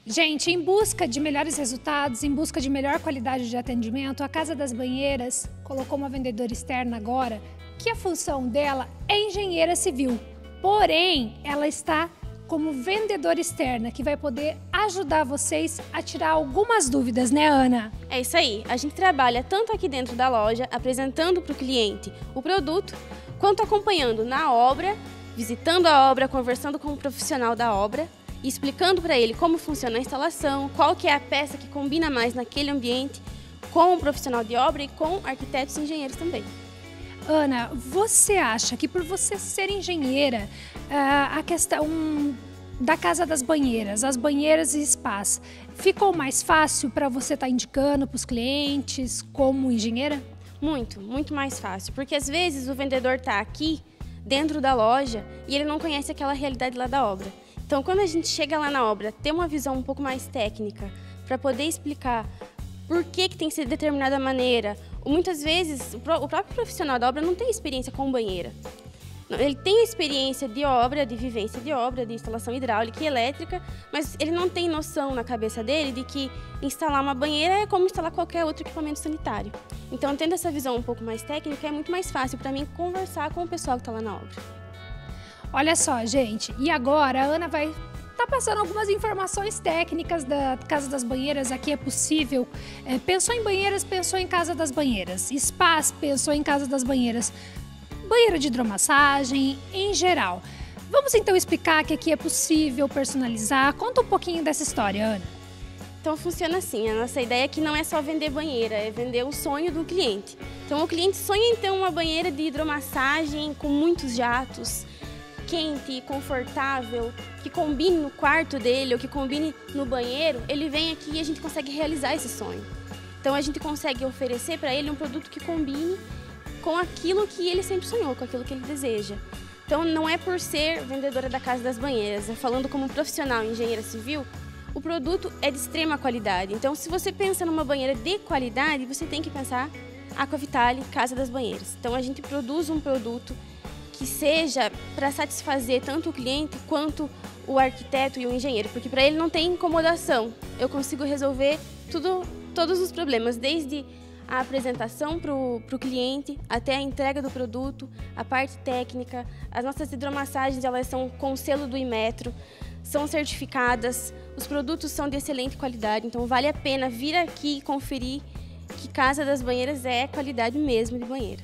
Gente, em busca de melhores resultados, em busca de melhor qualidade de atendimento, a Casa das Banheiras colocou uma vendedora externa agora, que a função dela é engenheira civil. Porém, ela está como vendedora externa, que vai poder ajudar vocês a tirar algumas dúvidas, né, Ana? É isso aí. A gente trabalha tanto aqui dentro da loja, apresentando para o cliente o produto, quanto acompanhando na obra, visitando a obra, conversando com o profissional da obra e explicando para ele como funciona a instalação, qual que é a peça que combina mais naquele ambiente, com o profissional de obra e com arquitetos e engenheiros também. Ana, você acha que por você ser engenheira, a questão da Casa das Banheiras, as banheiras e spas, ficou mais fácil para você estar indicando para os clientes como engenheira? Muito mais fácil, porque às vezes o vendedor está aqui dentro da loja e ele não conhece aquela realidade lá da obra. Então, quando a gente chega lá na obra, ter uma visão um pouco mais técnica para poder explicar por que tem que ser de determinada maneira. Muitas vezes, o próprio profissional da obra não tem experiência com banheira. Ele tem experiência de obra, de vivência de obra, de instalação hidráulica e elétrica, mas ele não tem noção na cabeça dele de que instalar uma banheira é como instalar qualquer outro equipamento sanitário. Então, tendo essa visão um pouco mais técnica, é muito mais fácil para mim conversar com o pessoal que está lá na obra. Olha só, gente, e agora a Ana vai estar passando algumas informações técnicas da Casa das Banheiras. Aqui é possível, pensou em banheiras, pensou em Casa das Banheiras, spas, pensou em Casa das Banheiras, banheira de hidromassagem, em geral. Vamos então explicar que aqui é possível personalizar. Conta um pouquinho dessa história, Ana. Então funciona assim, a nossa ideia é que não é só vender banheira, é vender o sonho do cliente. Então o cliente sonha em ter uma banheira de hidromassagem com muitos jatos, quente e confortável, que combine no quarto dele ou que combine no banheiro, ele vem aqui e a gente consegue realizar esse sonho. Então a gente consegue oferecer para ele um produto que combine com aquilo que ele sempre sonhou, com aquilo que ele deseja. Então não é por ser vendedora da Casa das Banheiras, é falando como profissional engenheira civil, o produto é de extrema qualidade. Então se você pensa numa banheira de qualidade, você tem que pensar Aquavitale, Casa das Banheiras. Então a gente produz um produto que seja para satisfazer tanto o cliente quanto o arquiteto e o engenheiro, porque para ele não tem incomodação. Eu consigo resolver todos os problemas, desde a apresentação para o cliente, até a entrega do produto, a parte técnica. As nossas hidromassagens, elas são com selo do Inmetro, são certificadas, os produtos são de excelente qualidade, então vale a pena vir aqui e conferir que Casa das Banheiras é qualidade mesmo de banheira.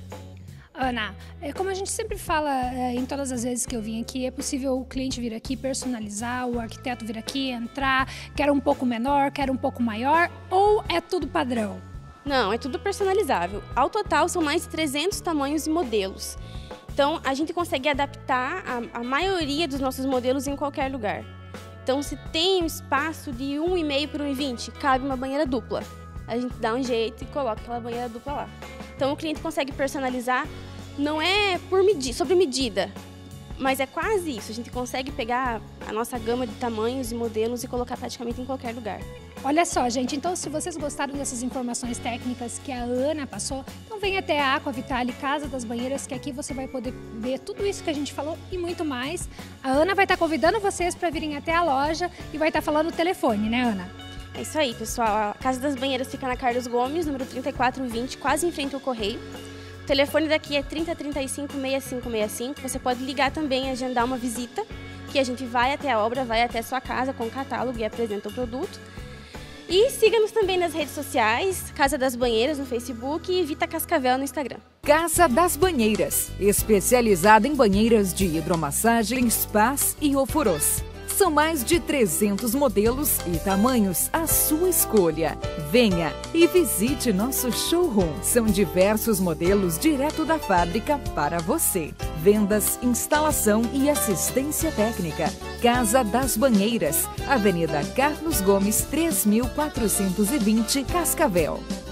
Ana, como a gente sempre fala em todas as vezes que eu vim aqui, é possível o cliente vir aqui personalizar, o arquiteto vir aqui, entrar, quer um pouco menor, quer um pouco maior, ou é tudo padrão? Não, é tudo personalizável. Ao total, são mais de 300 tamanhos e modelos. Então, a gente consegue adaptar a maioria dos nossos modelos em qualquer lugar. Então, se tem um espaço de 1,5 por 1,20, cabe uma banheira dupla. A gente dá um jeito e coloca aquela banheira dupla lá. Então, o cliente consegue personalizar, não é sobre medida, mas é quase isso. A gente consegue pegar a nossa gama de tamanhos e modelos e colocar praticamente em qualquer lugar. Olha só, gente, então se vocês gostaram dessas informações técnicas que a Ana passou, então vem até a Aquavitale, Casa das Banheiras, que aqui você vai poder ver tudo isso que a gente falou e muito mais. A Ana vai estar convidando vocês para virem até a loja e vai estar falando o telefone, né, Ana? É isso aí, pessoal. A Casa das Banheiras fica na Carlos Gomes, número 3420, quase em frente ao Correio. O telefone daqui é 3035-6565. Você pode ligar também e agendar uma visita, que a gente vai até a obra, vai até a sua casa com o catálogo e apresenta o produto. E siga-nos também nas redes sociais, Casa das Banheiras no Facebook e Vita Cascavel no Instagram. Casa das Banheiras, especializada em banheiras de hidromassagem, spas e ofurôs. São mais de 300 modelos e tamanhos à sua escolha. Venha e visite nosso showroom. São diversos modelos direto da fábrica para você. Vendas, instalação e assistência técnica. Casa das Banheiras, Avenida Carlos Gomes, 3420, Cascavel.